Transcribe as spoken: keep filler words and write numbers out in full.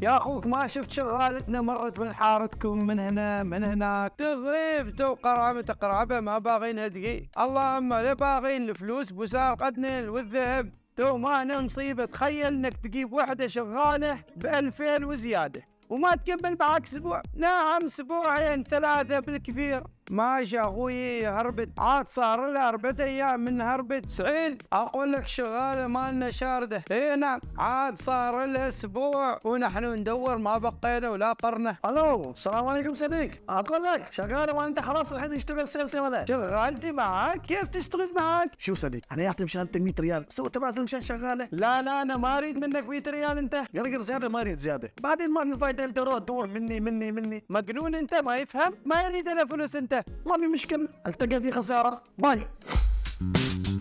يا اخوك ما شفت شغالتنا مرت من حارتكم من هنا من هناك تغريب تو قرعبة قرعبة ما باغينها دقيق. اللهم لا باغين الفلوس بوسار قدنا والذهب تو ما أنا مصيبة. تخيل انك تجيب وحدة شغالة بألفين وزيادة وما تكمل معك اسبوع. نعم اسبوعين ثلاثة بالكثير. ماشي اخوي هربت عاد صار لها اربعة ايام من هربت. سعيد اقول لك شغاله مالنا شارده. اي نعم عاد صار لها اسبوع ونحن ندور ما بقينا ولا قرنا. الو السلام عليكم صديق. اقول لك شغاله وانت خلاص الحين تشتغل سيلز ولا شغالتي معاك؟ كيف تشتغل معاك؟ شو صديق انا يعطي مشان انت مية ريال سوى تبع مشان شغاله. لا لا انا ما اريد منك مية ريال. انت قرقر زياده ما اريد زياده بعدين ما في فايده. انت روح تدور مني مني مني مجنون انت ما يفهم. ما يريد انا فلوس. انت ما في مشكله التقى في خساره باي.